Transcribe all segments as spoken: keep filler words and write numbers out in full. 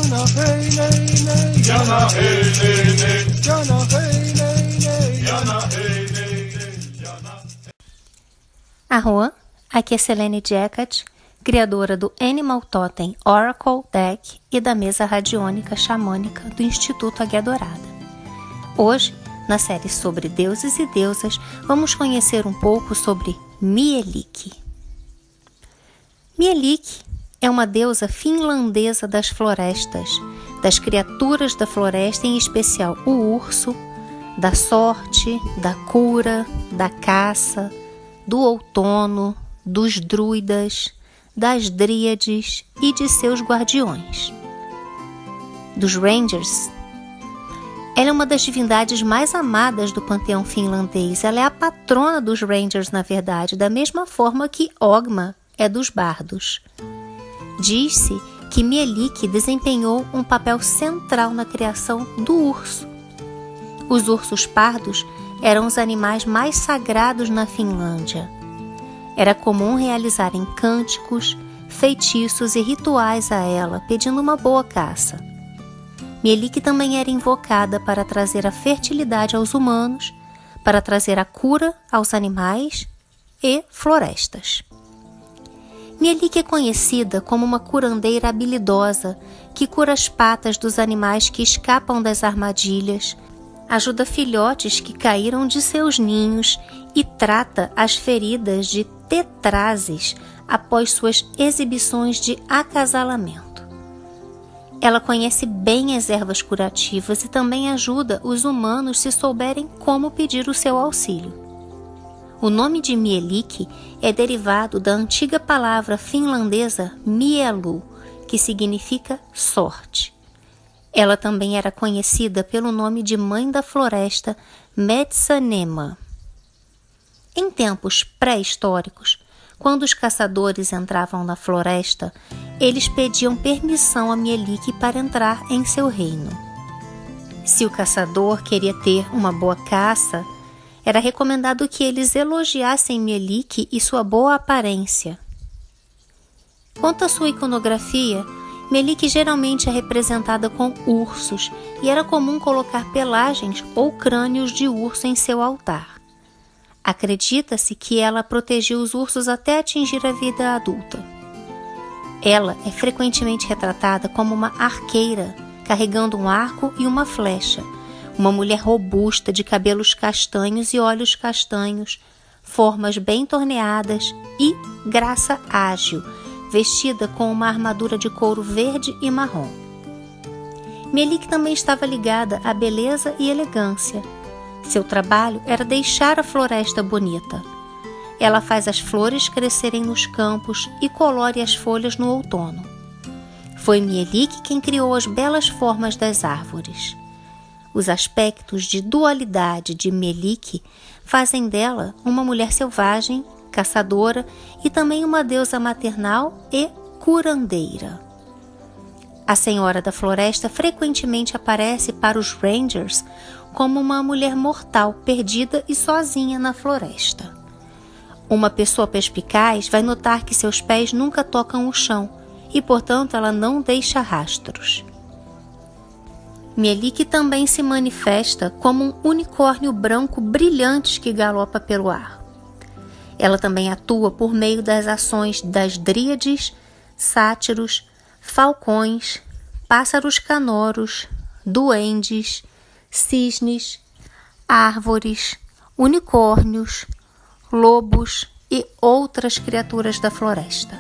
Jana hey nay nay, Jana hey nay nay, Jana hey nay nay, Jana hey nay nay, Jana. Arroa, aqui é Selene Jacket, criadora do Animal Totem Oracle Deck e da mesa radiônica xamânica do Instituto Águia Dourada. Hoje, na série sobre deuses e deusas, vamos conhecer um pouco sobre Mielik. Mielik é uma deusa finlandesa das florestas, das criaturas da floresta, em especial o urso, da sorte, da cura, da caça, do outono, dos druidas, das dríades e de seus guardiões. Dos Rangers. Ela é uma das divindades mais amadas do panteão finlandês. Ela é a patrona dos Rangers, na verdade, da mesma forma que Ogma é dos bardos. Diz-se que Mielik desempenhou um papel central na criação do urso. Os ursos pardos eram os animais mais sagrados na Finlândia. Era comum realizarem cânticos, feitiços e rituais a ela, pedindo uma boa caça. Mielik também era invocada para trazer a fertilidade aos humanos, para trazer a cura aos animais e florestas. Mielik é conhecida como uma curandeira habilidosa que cura as patas dos animais que escapam das armadilhas, ajuda filhotes que caíram de seus ninhos e trata as feridas de tetrases após suas exibições de acasalamento. Ela conhece bem as ervas curativas e também ajuda os humanos se souberem como pedir o seu auxílio. O nome de Mielik é derivado da antiga palavra finlandesa mielu, que significa sorte. Ela também era conhecida pelo nome de Mãe da Floresta, Metsanema. Em tempos pré-históricos, quando os caçadores entravam na floresta, eles pediam permissão a Mielik para entrar em seu reino. Se o caçador queria ter uma boa caça, era recomendado que eles elogiassem Mielik e sua boa aparência. Quanto à sua iconografia, Mielik geralmente é representada com ursos e era comum colocar pelagens ou crânios de urso em seu altar. Acredita-se que ela protegeu os ursos até atingir a vida adulta. Ela é frequentemente retratada como uma arqueira, carregando um arco e uma flecha, uma mulher robusta de cabelos castanhos e olhos castanhos, formas bem torneadas e graça ágil, vestida com uma armadura de couro verde e marrom. Mielik também estava ligada à beleza e elegância. Seu trabalho era deixar a floresta bonita. Ela faz as flores crescerem nos campos e colore as folhas no outono. Foi Mielik quem criou as belas formas das árvores. Os aspectos de dualidade de Mielik fazem dela uma mulher selvagem, caçadora e também uma deusa maternal e curandeira. A Senhora da Floresta frequentemente aparece para os Rangers como uma mulher mortal perdida e sozinha na floresta. Uma pessoa perspicaz vai notar que seus pés nunca tocam o chão e, portanto, ela não deixa rastros. Mielik também se manifesta como um unicórnio branco brilhante que galopa pelo ar. Ela também atua por meio das ações das dríades, sátiros, falcões, pássaros canoros, duendes, cisnes, árvores, unicórnios, lobos e outras criaturas da floresta.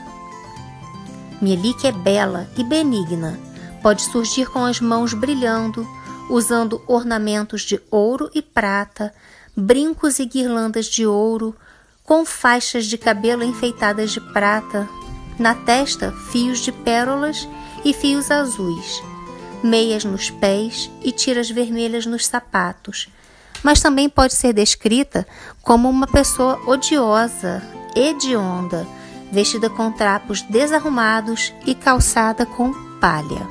Mielik é bela e benigna. Pode surgir com as mãos brilhando, usando ornamentos de ouro e prata, brincos e guirlandas de ouro, com faixas de cabelo enfeitadas de prata, na testa fios de pérolas e fios azuis, meias nos pés e tiras vermelhas nos sapatos, mas também pode ser descrita como uma pessoa odiosa, hedionda, vestida com trapos desarrumados e calçada com palha.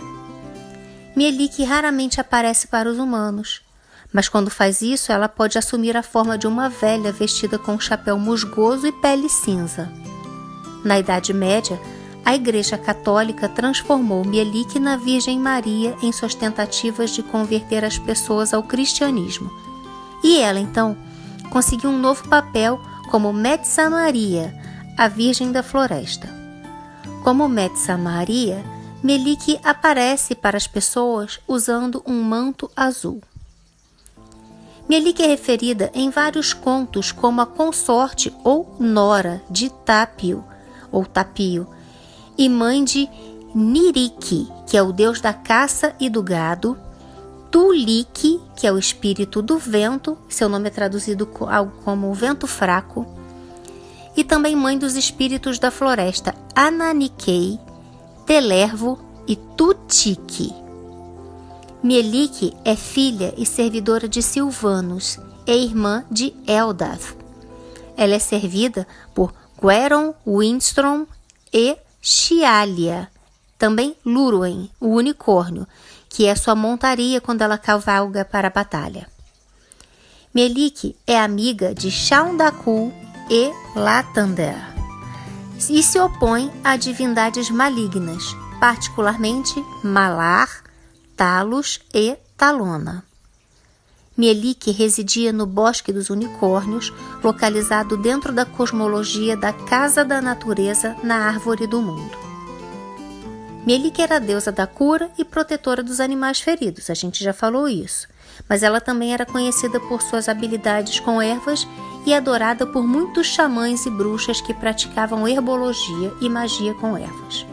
Mielik raramente aparece para os humanos, mas quando faz isso, ela pode assumir a forma de uma velha vestida com um chapéu musgoso e pele cinza. Na Idade Média, a Igreja Católica transformou Mielik na Virgem Maria em suas tentativas de converter as pessoas ao cristianismo. E ela, então, conseguiu um novo papel como Metsa Maria, a Virgem da Floresta. Como Metsa Maria, Mielik aparece para as pessoas usando um manto azul. Mielik é referida em vários contos como a consorte ou nora de Tapio, ou Tapio, e mãe de Niriki, que é o deus da caça e do gado, Tuliki, que é o espírito do vento, seu nome é traduzido como vento fraco, e também mãe dos espíritos da floresta, Ananikei, Telervo e Tutiki. Mielik é filha e servidora de Silvanus e irmã de Eldath. Ela é servida por Gueron, Windstrom e Chialia, também Lúruen, o unicórnio, que é sua montaria quando ela cavalga para a batalha. Mielik é amiga de Shaundakul e Lathander e se opõe a divindades malignas, particularmente Malar, Talos e Talona. Mielik residia no Bosque dos Unicórnios, localizado dentro da cosmologia da Casa da Natureza na Árvore do Mundo. Mielik era a deusa da cura e protetora dos animais feridos, a gente já falou isso, mas ela também era conhecida por suas habilidades com ervas e adorada por muitos xamãs e bruxas que praticavam herbologia e magia com ervas.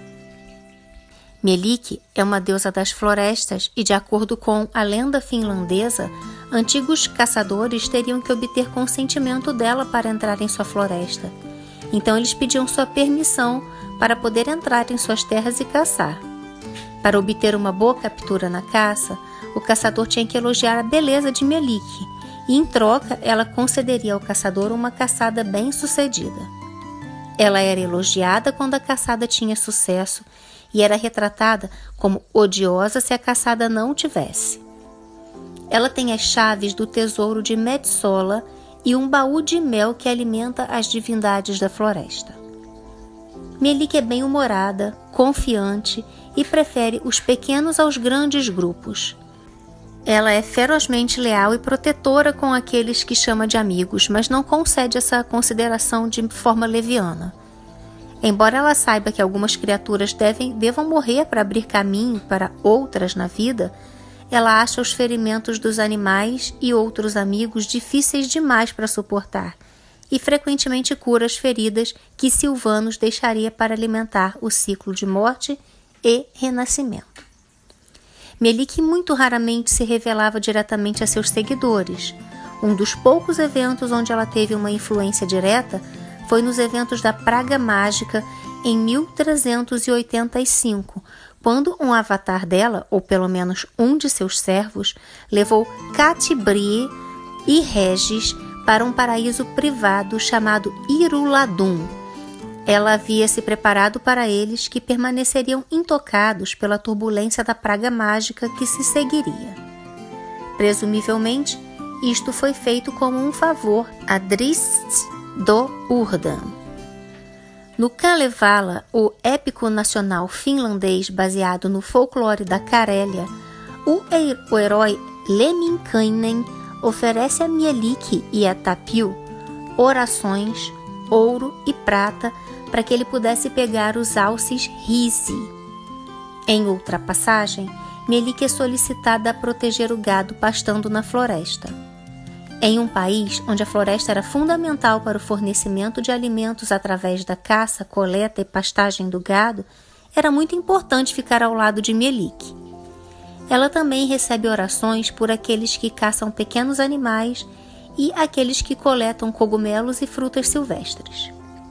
Mielik é uma deusa das florestas e, de acordo com a lenda finlandesa, antigos caçadores teriam que obter consentimento dela para entrar em sua floresta. Então eles pediam sua permissão para poder entrar em suas terras e caçar. Para obter uma boa captura na caça, o caçador tinha que elogiar a beleza de Mielik e, em troca, ela concederia ao caçador uma caçada bem-sucedida. Ela era elogiada quando a caçada tinha sucesso e era retratada como odiosa se a caçada não tivesse. Ela tem as chaves do tesouro de Metsola e um baú de mel que alimenta as divindades da floresta. Mielik é bem-humorada, confiante e prefere os pequenos aos grandes grupos. Ela é ferozmente leal e protetora com aqueles que chama de amigos, mas não concede essa consideração de forma leviana. Embora ela saiba que algumas criaturas devem, devam morrer para abrir caminho para outras na vida, ela acha os ferimentos dos animais e outros amigos difíceis demais para suportar e frequentemente cura as feridas que Silvanus deixaria para alimentar o ciclo de morte e renascimento. Mielik muito raramente se revelava diretamente a seus seguidores. Um dos poucos eventos onde ela teve uma influência direta foi nos eventos da Praga Mágica em mil trezentos e oitenta e cinco, quando um avatar dela, ou pelo menos um de seus servos, levou Catti-brie e Regis para um paraíso privado chamado Iruladum. Ela havia se preparado para eles, que permaneceriam intocados pela turbulência da praga mágica que se seguiria. Presumivelmente, isto foi feito como um favor a Drist do Urdan. No Kalevala, o épico nacional finlandês baseado no folclore da Carélia, o, o herói Lemminkainen oferece a Mielik e a Tapio orações, ouro e prata para que ele pudesse pegar os alces Risi. Em outra passagem, Mielik é solicitada a proteger o gado pastando na floresta. Em um país onde a floresta era fundamental para o fornecimento de alimentos através da caça, coleta e pastagem do gado, era muito importante ficar ao lado de Mielik. Ela também recebe orações por aqueles que caçam pequenos animais e aqueles que coletam cogumelos e frutas silvestres.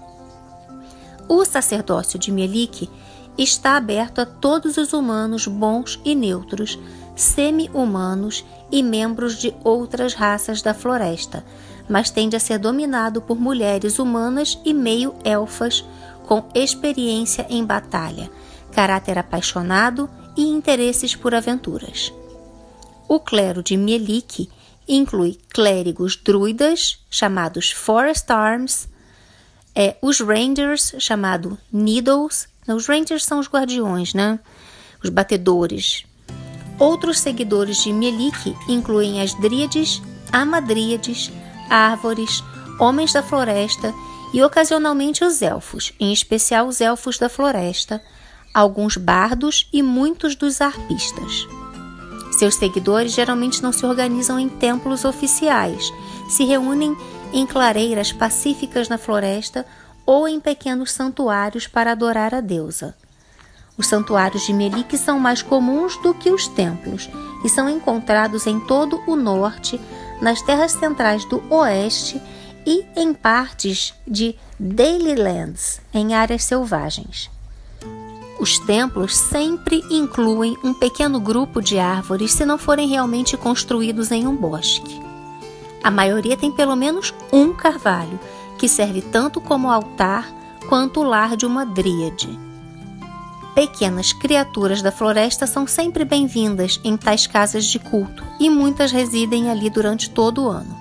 O sacerdócio de Mielik está aberto a todos os humanos bons e neutros, semi-humanos e membros de outras raças da floresta, mas tende a ser dominado por mulheres humanas e meio-elfas com experiência em batalha, caráter apaixonado e interesses por aventuras. O clero de Mielik inclui clérigos druidas, chamados Forest Arms, é, os Rangers, chamados Needles, Os Rangers são os guardiões, né? Os batedores. Outros seguidores de Mielik incluem as Dríades, Hamadríades, Árvores, Homens da Floresta e ocasionalmente os Elfos, em especial os Elfos da Floresta, alguns bardos e muitos dos arpistas. Seus seguidores geralmente não se organizam em templos oficiais, se reúnem em clareiras pacíficas na floresta ou em pequenos santuários para adorar a deusa. Os santuários de Mielik são mais comuns do que os templos e são encontrados em todo o norte, nas terras centrais do oeste e em partes de Dailylands, em áreas selvagens. Os templos sempre incluem um pequeno grupo de árvores se não forem realmente construídos em um bosque. A maioria tem pelo menos um carvalho, que serve tanto como altar quanto o lar de uma dríade. Pequenas criaturas da floresta são sempre bem-vindas em tais casas de culto e muitas residem ali durante todo o ano.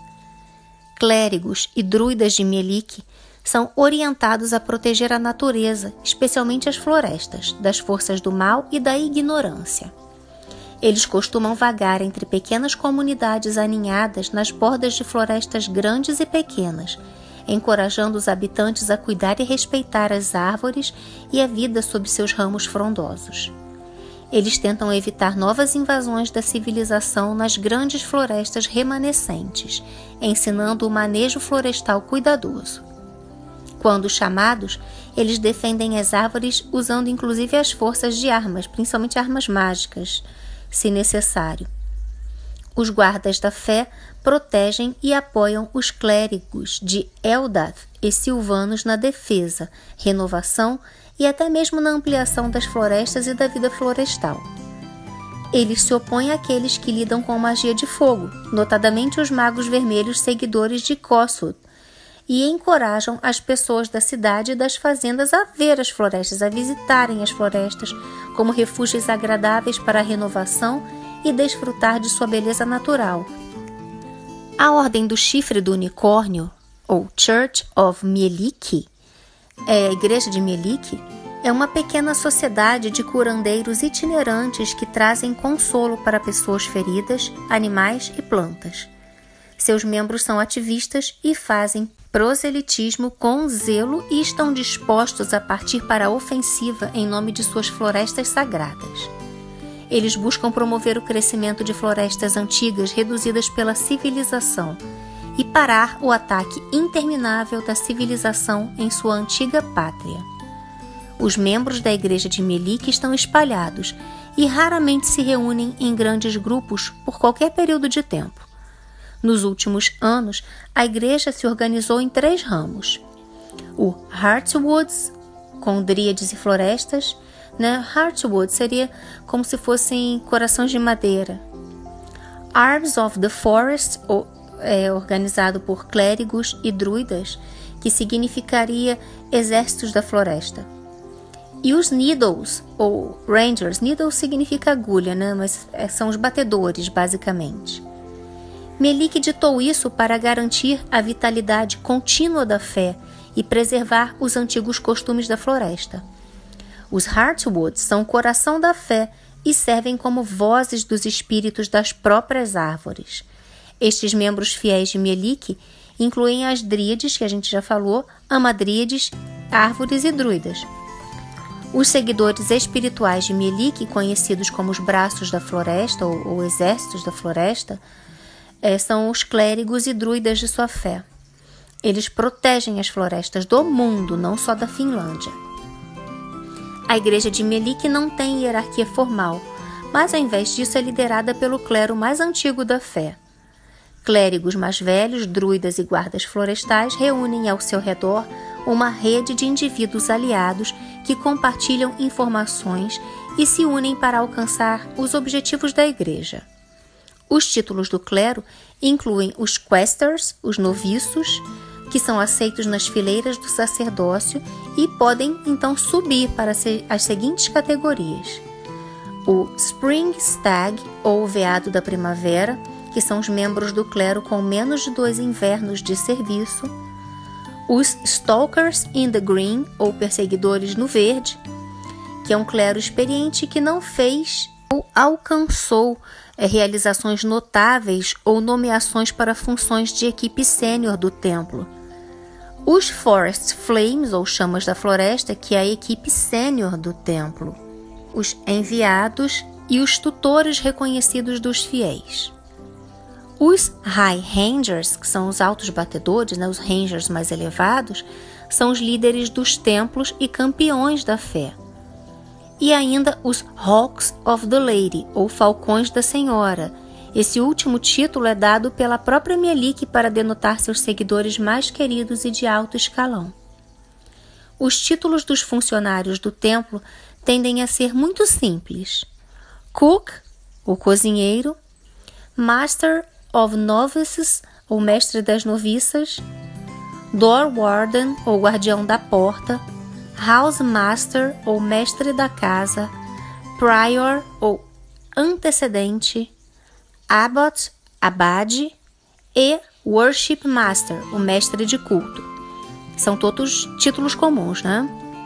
Clérigos e druidas de Mielik são orientados a proteger a natureza, especialmente as florestas, das forças do mal e da ignorância. Eles costumam vagar entre pequenas comunidades aninhadas nas bordas de florestas grandes e pequenas, encorajando os habitantes a cuidar e respeitar as árvores e a vida sob seus ramos frondosos. Eles tentam evitar novas invasões da civilização nas grandes florestas remanescentes, ensinando o manejo florestal cuidadoso. Quando chamados, eles defendem as árvores usando inclusive as forças de armas, principalmente armas mágicas, se necessário. Os guardas da fé protegem e apoiam os clérigos de Eldath e Silvanos na defesa, renovação e até mesmo na ampliação das florestas e da vida florestal. Eles se opõem àqueles que lidam com magia de fogo, notadamente os magos vermelhos seguidores de Kossuth, e encorajam as pessoas da cidade e das fazendas a ver as florestas, a visitarem as florestas como refúgios agradáveis para a renovação e desfrutar de sua beleza natural. A Ordem do Chifre do Unicórnio, ou Church of Mielik, é a Igreja de Mielik, é uma pequena sociedade de curandeiros itinerantes que trazem consolo para pessoas feridas, animais e plantas. Seus membros são ativistas e fazem proselitismo com zelo e estão dispostos a partir para a ofensiva em nome de suas florestas sagradas. Eles buscam promover o crescimento de florestas antigas reduzidas pela civilização e parar o ataque interminável da civilização em sua antiga pátria. Os membros da Igreja de Mielik estão espalhados e raramente se reúnem em grandes grupos por qualquer período de tempo. Nos últimos anos, a igreja se organizou em três ramos. O Heartwoods, com dríades e florestas, né? Heartwood seria como se fossem corações de madeira. Arms of the Forest, é organizado por clérigos e druidas, que significaria exércitos da floresta. E os Needles, ou Rangers, Needles significa agulha, né? Mas são os batedores, basicamente. Mielik ditou isso para garantir a vitalidade contínua da fé e preservar os antigos costumes da floresta. Os Heartwoods são o coração da fé e servem como vozes dos espíritos das próprias árvores. Estes membros fiéis de Mielik incluem as dríades, que a gente já falou, hamadríades, árvores e druidas. Os seguidores espirituais de Mielik, conhecidos como os braços da floresta ou, ou exércitos da floresta, É, são os clérigos e druidas de sua fé. Eles protegem as florestas do mundo, não só da Finlândia. A Igreja de Mielik não tem hierarquia formal, mas ao invés disso é liderada pelo clero mais antigo da fé. Clérigos mais velhos, druidas e guardas florestais reúnem ao seu redor uma rede de indivíduos aliados que compartilham informações e se unem para alcançar os objetivos da Igreja. Os títulos do clero incluem os questers, os noviços, que são aceitos nas fileiras do sacerdócio e podem então subir para as seguintes categorias: o Spring Stag, ou veado da primavera, que são os membros do clero com menos de dois invernos de serviço; os Stalkers in the Green, ou Perseguidores no Verde, que é um clero experiente que não fez ou alcançou é, realizações notáveis ou nomeações para funções de equipe sênior do templo. Os Forest Flames, ou Chamas da Floresta, que é a equipe sênior do templo. Os enviados e os tutores reconhecidos dos fiéis. Os High Rangers, que são os altos batedores, né, os Rangers mais elevados, são os líderes dos templos e campeões da fé. E ainda os Hawks of the Lady, ou Falcões da Senhora. Esse último título é dado pela própria Mielik para denotar seus seguidores mais queridos e de alto escalão. Os títulos dos funcionários do templo tendem a ser muito simples. Cook, o cozinheiro, Master of Novices, ou mestre das noviças, Door Warden, ou guardião da porta, House Master, ou mestre da casa, Prior, ou antecedente, Abbot, abade, e Worship Master, o mestre de culto. São todos títulos comuns, né?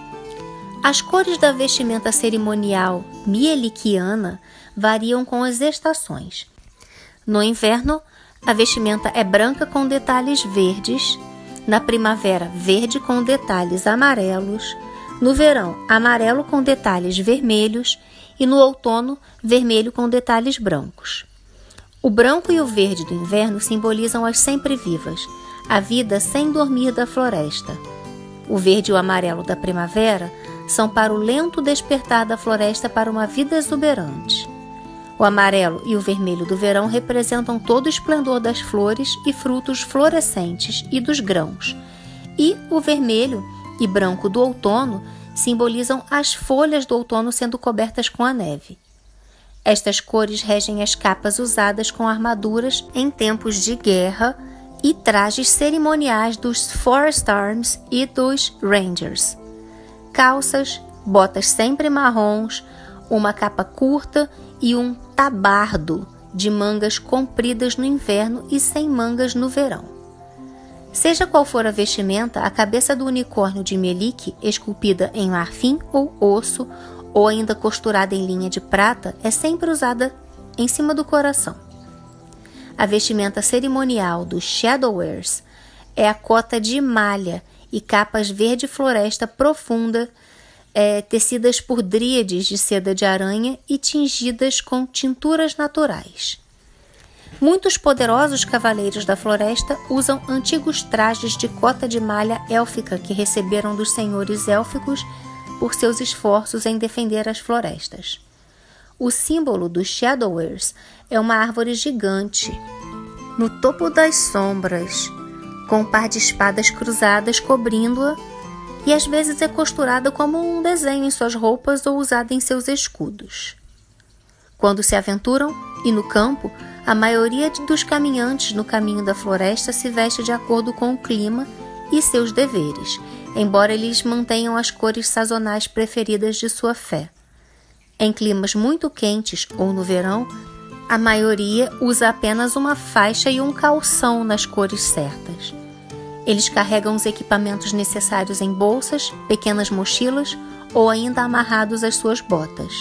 As cores da vestimenta cerimonial mielikiana variam com as estações. No inverno, a vestimenta é branca com detalhes verdes. Na primavera, verde com detalhes amarelos. No verão, amarelo com detalhes vermelhos. E no outono, vermelho com detalhes brancos. O branco e o verde do inverno simbolizam as sempre-vivas, a vida sem dormir da floresta. O verde e o amarelo da primavera são para o lento despertar da floresta para uma vida exuberante. O amarelo e o vermelho do verão representam todo o esplendor das flores e frutos florescentes e dos grãos, e o vermelho e branco do outono simbolizam as folhas do outono sendo cobertas com a neve. Estas cores regem as capas usadas com armaduras em tempos de guerra e trajes cerimoniais dos Forest Arms e dos Rangers. Calças, botas sempre marrons, uma capa curta e um tabardo de mangas compridas no inverno e sem mangas no verão. Seja qual for a vestimenta, a cabeça do unicórnio de Mielik, esculpida em marfim ou osso, ou ainda costurada em linha de prata, é sempre usada em cima do coração. A vestimenta cerimonial dos Shadowers é a cota de malha e capas verde floresta profunda, é, tecidas por dríades de seda de aranha e tingidas com tinturas naturais. Muitos poderosos cavaleiros da floresta usam antigos trajes de cota de malha élfica que receberam dos senhores élficos por seus esforços em defender as florestas. O símbolo dos Shadowers é uma árvore gigante, no topo das sombras, com um par de espadas cruzadas cobrindo-a, e às vezes é costurada como um desenho em suas roupas ou usada em seus escudos. Quando se aventuram e no campo, a maioria dos caminhantes no caminho da floresta se veste de acordo com o clima e seus deveres, embora eles mantenham as cores sazonais preferidas de sua fé. Em climas muito quentes ou no verão, a maioria usa apenas uma faixa e um calção nas cores certas. Eles carregam os equipamentos necessários em bolsas, pequenas mochilas ou ainda amarrados às suas botas.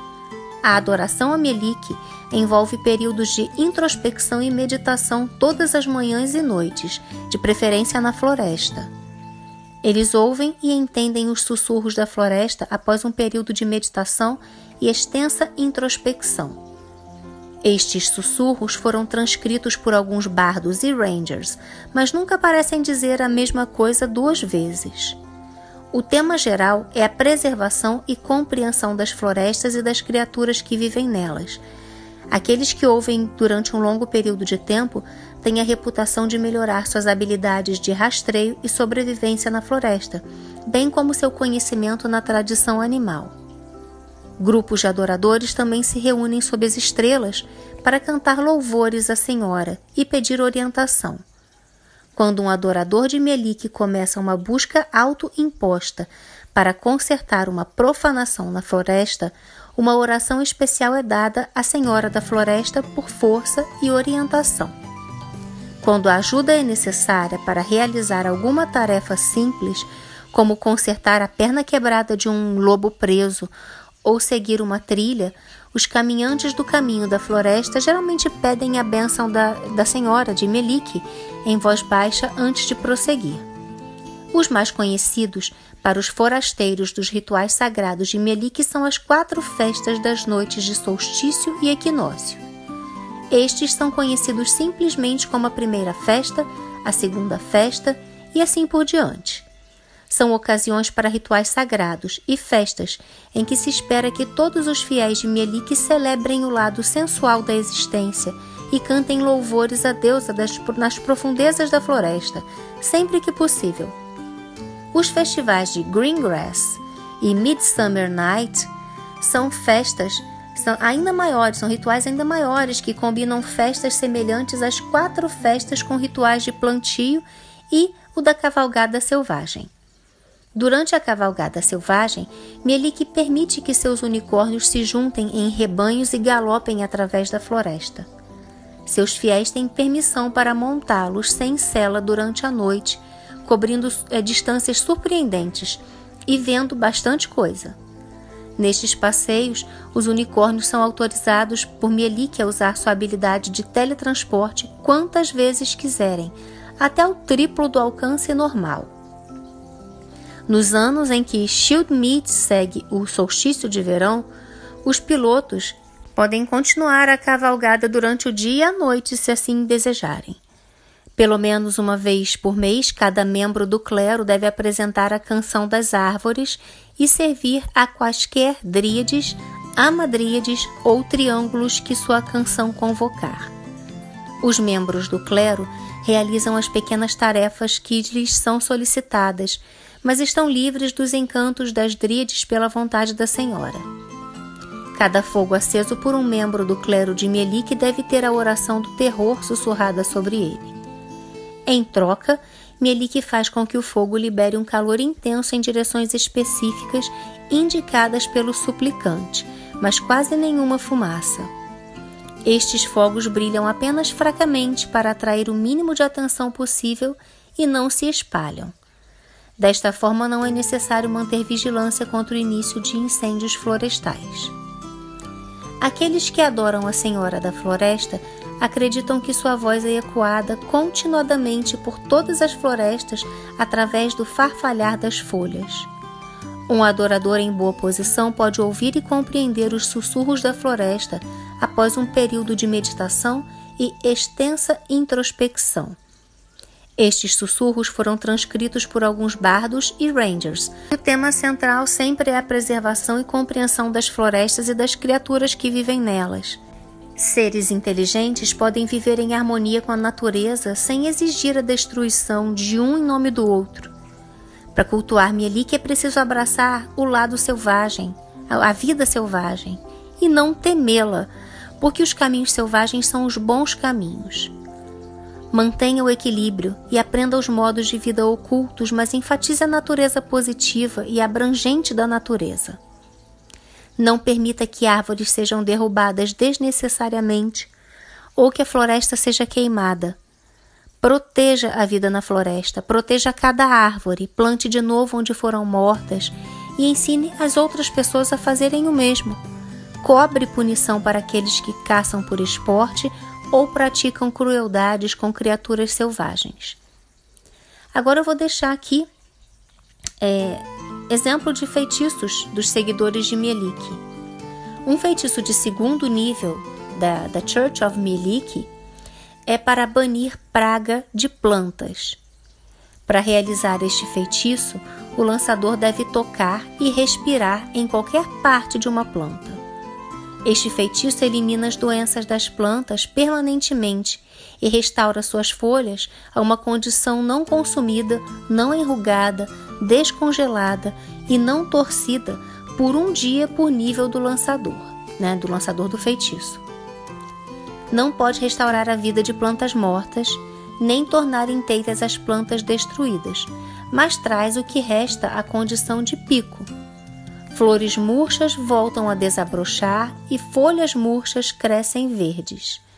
A adoração a Mielik envolve períodos de introspecção e meditação todas as manhãs e noites, de preferência na floresta. Eles ouvem e entendem os sussurros da floresta após um período de meditação e extensa introspecção. Estes sussurros foram transcritos por alguns bardos e rangers, mas nunca parecem dizer a mesma coisa duas vezes. O tema geral é a preservação e compreensão das florestas e das criaturas que vivem nelas. Aqueles que ouvem durante um longo período de tempo têm a reputação de melhorar suas habilidades de rastreio e sobrevivência na floresta, bem como seu conhecimento na tradição animal. Grupos de adoradores também se reúnem sob as estrelas para cantar louvores à Senhora e pedir orientação. Quando um adorador de Mielik começa uma busca autoimposta para consertar uma profanação na floresta, uma oração especial é dada à Senhora da Floresta por força e orientação. Quando a ajuda é necessária para realizar alguma tarefa simples, como consertar a perna quebrada de um lobo preso ou seguir uma trilha, os caminhantes do caminho da floresta geralmente pedem a bênção da, da senhora de Melique em voz baixa antes de prosseguir. Os mais conhecidos para os forasteiros dos rituais sagrados de Melique são as quatro festas das noites de solstício e equinócio. Estes são conhecidos simplesmente como a primeira festa, a segunda festa e assim por diante. São ocasiões para rituais sagrados e festas em que se espera que todos os fiéis de Melique celebrem o lado sensual da existência e cantem louvores à deusa das, nas profundezas da floresta, sempre que possível. Os festivais de Greengrass e Midsummer Night são festas são ainda maiores, são rituais ainda maiores que combinam festas semelhantes às quatro festas com rituais de plantio e o da cavalgada selvagem. Durante a cavalgada selvagem, Melique permite que seus unicórnios se juntem em rebanhos e galopem através da floresta. Seus fiéis têm permissão para montá-los sem sela durante a noite, cobrindo é, distâncias surpreendentes e vendo bastante coisa. Nestes passeios, os unicórnios são autorizados por Melique a usar sua habilidade de teletransporte quantas vezes quiserem, até o triplo do alcance normal. Nos anos em que Shieldmead segue o solstício de verão, os pilotos podem continuar a cavalgada durante o dia e a noite se assim desejarem. Pelo menos uma vez por mês, cada membro do clero deve apresentar a canção das árvores e servir a quaisquer dríades, amadríades ou triângulos que sua canção convocar. Os membros do clero realizam as pequenas tarefas que lhes são solicitadas, mas estão livres dos encantos das dríades pela vontade da senhora. Cada fogo aceso por um membro do clero de Melique deve ter a oração do terror sussurrada sobre ele. Em troca, Melique faz com que o fogo libere um calor intenso em direções específicas indicadas pelo suplicante, mas quase nenhuma fumaça. Estes fogos brilham apenas fracamente para atrair o mínimo de atenção possível e não se espalham. Desta forma, não é necessário manter vigilância contra o início de incêndios florestais. Aqueles que adoram a Senhora da Floresta acreditam que sua voz é ecoada continuadamente por todas as florestas através do farfalhar das folhas. Um adorador em boa posição pode ouvir e compreender os sussurros da floresta após um período de meditação e extensa introspecção. Estes sussurros foram transcritos por alguns bardos e rangers. O tema central sempre é a preservação e compreensão das florestas e das criaturas que vivem nelas. Seres inteligentes podem viver em harmonia com a natureza sem exigir a destruição de um em nome do outro. Para cultuar Melique é preciso abraçar o lado selvagem, a vida selvagem, e não temê-la, porque os caminhos selvagens são os bons caminhos. Mantenha o equilíbrio e aprenda os modos de vida ocultos, mas enfatize a natureza positiva e abrangente da natureza. Não permita que árvores sejam derrubadas desnecessariamente ou que a floresta seja queimada. Proteja a vida na floresta, proteja cada árvore, plante de novo onde foram mortas e ensine as outras pessoas a fazerem o mesmo. Cobre punição para aqueles que caçam por esporte ou praticam crueldades com criaturas selvagens. Agora eu vou deixar aqui é, exemplo de feitiços dos seguidores de Melique. Um feitiço de segundo nível da, da Church of Melique é para banir praga de plantas. Para realizar este feitiço, o lançador deve tocar e respirar em qualquer parte de uma planta. Este feitiço elimina as doenças das plantas permanentemente e restaura suas folhas a uma condição não consumida, não enrugada, descongelada e não torcida por um dia por nível do lançador, né, do lançador do feitiço. Não pode restaurar a vida de plantas mortas, nem tornar inteiras as plantas destruídas, mas traz o que resta à condição de pico. Flores murchas voltam a desabrochar e folhas murchas crescem verdes.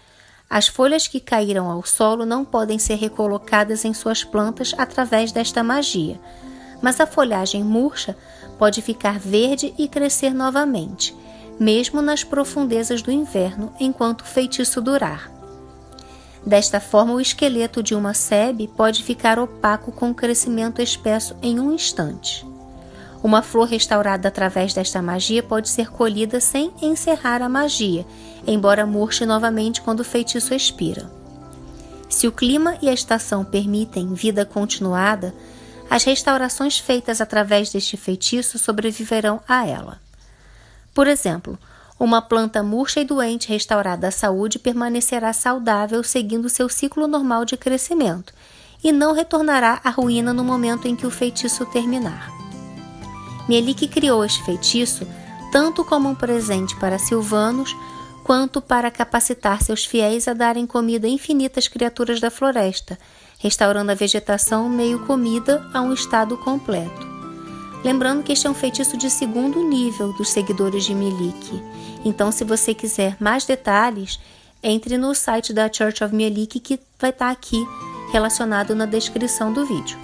As folhas que caíram ao solo não podem ser recolocadas em suas plantas através desta magia, mas a folhagem murcha pode ficar verde e crescer novamente, mesmo nas profundezas do inverno, enquanto o feitiço durar. Desta forma, o esqueleto de uma sebe pode ficar opaco com o crescimento espesso em um instante. Uma flor restaurada através desta magia pode ser colhida sem encerrar a magia, embora murche novamente quando o feitiço expira. Se o clima e a estação permitem vida continuada, as restaurações feitas através deste feitiço sobreviverão a ela. Por exemplo, uma planta murcha e doente restaurada à saúde permanecerá saudável seguindo seu ciclo normal de crescimento e não retornará à ruína no momento em que o feitiço terminar. Mielik criou este feitiço tanto como um presente para Silvanos, quanto para capacitar seus fiéis a darem comida a infinitas criaturas da floresta, restaurando a vegetação meio comida a um estado completo. Lembrando que este é um feitiço de segundo nível dos seguidores de Mielik. Então, se você quiser mais detalhes, entre no site da Church of Mielik, que vai estar aqui relacionado na descrição do vídeo.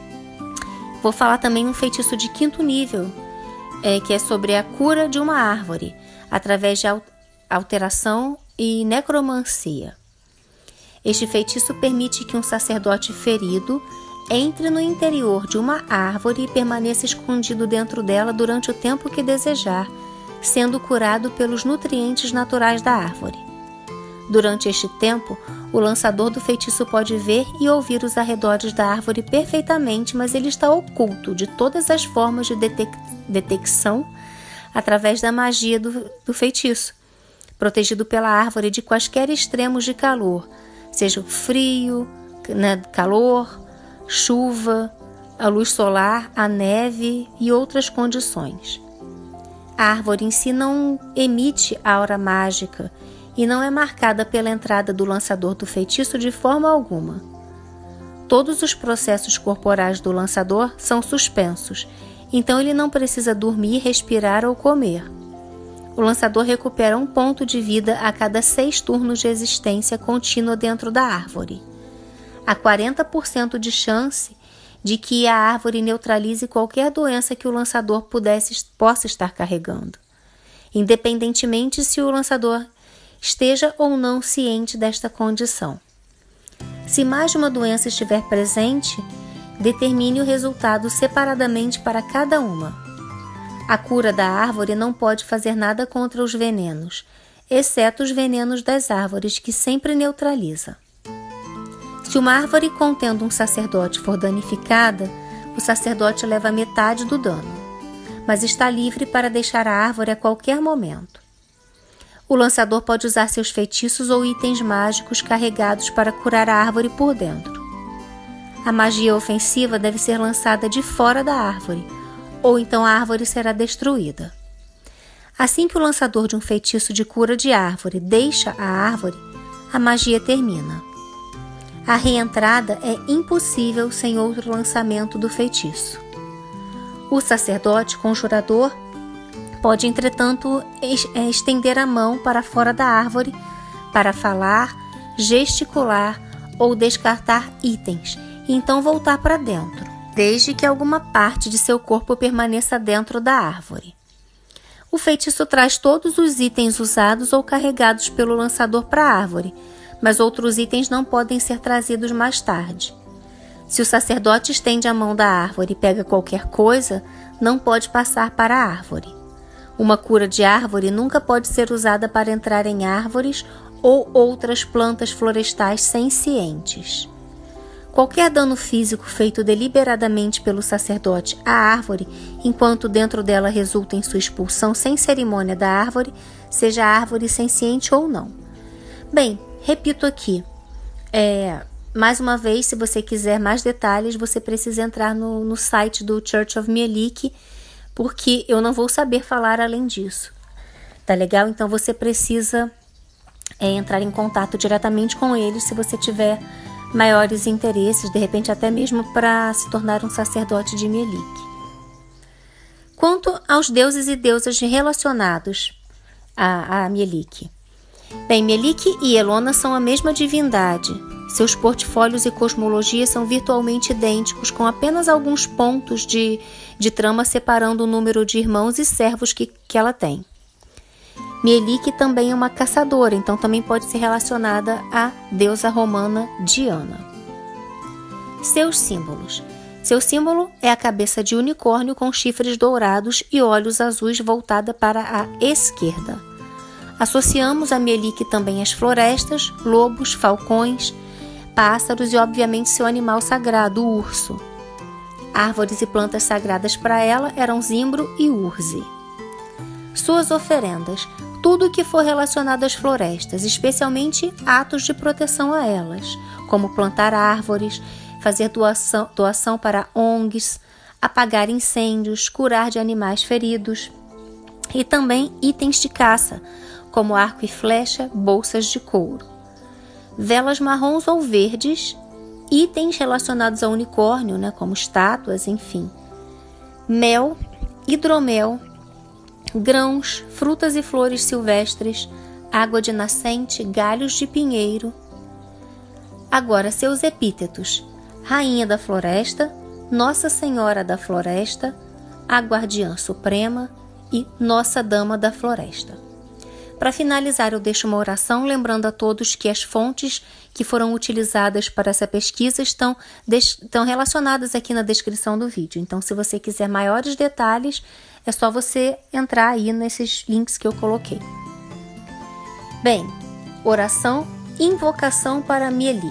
Vou falar também um feitiço de quinto nível, é, que é sobre a cura de uma árvore, através de alteração e necromancia. Este feitiço permite que um sacerdote ferido entre no interior de uma árvore e permaneça escondido dentro dela durante o tempo que desejar, sendo curado pelos nutrientes naturais da árvore. Durante este tempo, o lançador do feitiço pode ver e ouvir os arredores da árvore perfeitamente, mas ele está oculto de todas as formas de detec- detecção através da magia do, do feitiço, protegido pela árvore de quaisquer extremos de calor, seja o frio, né, calor, chuva, a luz solar, a neve e outras condições. A árvore em si não emite aura mágica e não é marcada pela entrada do lançador do feitiço de forma alguma. Todos os processos corporais do lançador são suspensos, então ele não precisa dormir, respirar ou comer. O lançador recupera um ponto de vida a cada seis turnos de existência contínua dentro da árvore. Há quarenta por cento de chance de que a árvore neutralize qualquer doença que o lançador pudesse, possa estar carregando, independentemente se o lançador esteja ou não ciente desta condição. Se mais de uma doença estiver presente, determine o resultado separadamente para cada uma. A cura da árvore não pode fazer nada contra os venenos, exceto os venenos das árvores, que sempre neutraliza. Se uma árvore contendo um sacerdote for danificada, o sacerdote leva metade do dano, mas está livre para deixar a árvore a qualquer momento. O lançador pode usar seus feitiços ou itens mágicos carregados para curar a árvore por dentro. A magia ofensiva deve ser lançada de fora da árvore, ou então a árvore será destruída. Assim que o lançador de um feitiço de cura de árvore deixa a árvore, a magia termina. A reentrada é impossível sem outro lançamento do feitiço. O sacerdote conjurador pode, entretanto, estender a mão para fora da árvore para falar, gesticular ou descartar itens, e então voltar para dentro, desde que alguma parte de seu corpo permaneça dentro da árvore. O feitiço traz todos os itens usados ou carregados pelo lançador para a árvore, mas outros itens não podem ser trazidos mais tarde. Se o sacerdote estende a mão da árvore e pega qualquer coisa, não pode passar para a árvore. Uma cura de árvore nunca pode ser usada para entrar em árvores ou outras plantas florestais sencientes. Qualquer dano físico feito deliberadamente pelo sacerdote à árvore, enquanto dentro dela resulta em sua expulsão sem cerimônia da árvore, seja a árvore senciente ou não. Bem, repito aqui, é, mais uma vez, se você quiser mais detalhes, você precisa entrar no, no site do Church of Mielik, porque eu não vou saber falar além disso. Tá legal? Então você precisa é, entrar em contato diretamente com eles se você tiver maiores interesses, de repente até mesmo para se tornar um sacerdote de Mielik. Quanto aos deuses e deusas relacionados a, a Mielik, Bem, Mielik e Elona são a mesma divindade. Seus portfólios e cosmologia são virtualmente idênticos, com apenas alguns pontos de, de trama separando o número de irmãos e servos que, que ela tem. Mielik também é uma caçadora, então também pode ser relacionada à deusa romana Diana. Seus símbolos. Seu símbolo é a cabeça de unicórnio com chifres dourados e olhos azuis voltada para a esquerda. Associamos a Mielik também às florestas, lobos, falcões, pássaros e, obviamente, seu animal sagrado, o urso. Árvores e plantas sagradas para ela eram zimbro e urze. Suas oferendas, tudo o que for relacionado às florestas, especialmente atos de proteção a elas, como plantar árvores, fazer doação, doação para O N Gs, apagar incêndios, curar de animais feridos, e também itens de caça, como arco e flecha, bolsas de couro. Velas marrons ou verdes, itens relacionados ao unicórnio, né, como estátuas, enfim. Mel, hidromel, grãos, frutas e flores silvestres, água de nascente, galhos de pinheiro. Agora, seus epítetos: Rainha da Floresta, Nossa Senhora da Floresta, a Guardiã Suprema e Nossa Dama da Floresta. Para finalizar, eu deixo uma oração lembrando a todos que as fontes que foram utilizadas para essa pesquisa estão, estão relacionadas aqui na descrição do vídeo. Então, se você quiser maiores detalhes, é só você entrar aí nesses links que eu coloquei. Bem, oração, invocação para Mielik.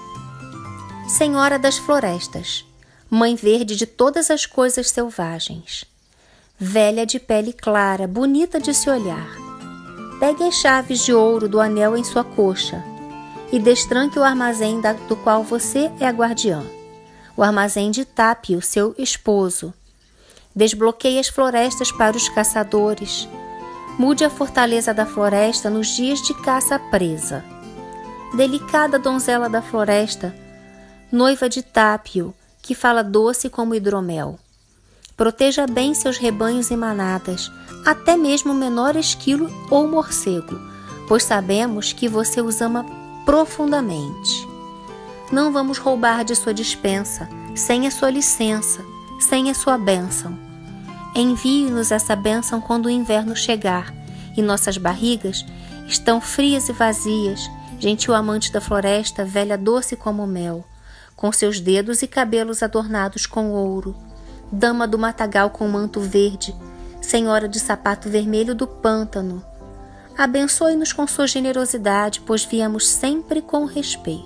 Senhora das Florestas, Mãe Verde de todas as coisas selvagens, velha de pele clara, bonita de se olhar, pegue as chaves de ouro do anel em sua coxa e destranque o armazém da, do qual você é a guardiã, o armazém de Tapi, seu esposo. Desbloqueie as florestas para os caçadores. Mude a fortaleza da floresta nos dias de caça presa. Delicada donzela da floresta, noiva de Tápio, que fala doce como hidromel. Proteja bem seus rebanhos e manadas, até mesmo o menor esquilo ou morcego, pois sabemos que você os ama profundamente. Não vamos roubar de sua despensa, sem a sua licença, sem a sua bênção. Envie-nos essa bênção quando o inverno chegar e nossas barrigas estão frias e vazias, gentil amante da floresta, velha doce como mel, com seus dedos e cabelos adornados com ouro, dama do matagal com manto verde, senhora de sapato vermelho do pântano. Abençoe-nos com sua generosidade, pois viemos sempre com respeito.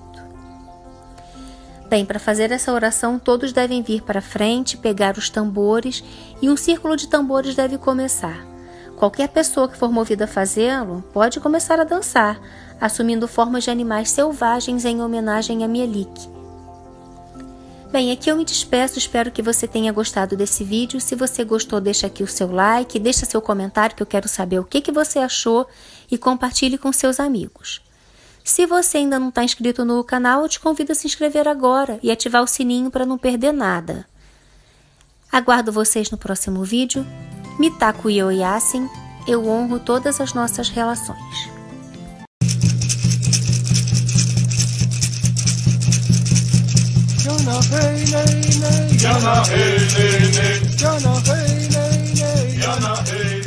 Bem, para fazer essa oração, todos devem vir para frente, pegar os tambores e um círculo de tambores deve começar. Qualquer pessoa que for movida a fazê-lo pode começar a dançar, assumindo formas de animais selvagens em homenagem a Mielik. Bem, aqui eu me despeço, espero que você tenha gostado desse vídeo. Se você gostou, deixa aqui o seu like, deixa seu comentário que eu quero saber o que, que você achou e compartilhe com seus amigos. Se você ainda não está inscrito no canal, eu te convido a se inscrever agora e ativar o sininho para não perder nada. Aguardo vocês no próximo vídeo. Mitaku Ioyasin, eu honro todas as nossas relações. Yana hey nay nay, Yana hey nay nay, Yana hey nay nay, Yana hey.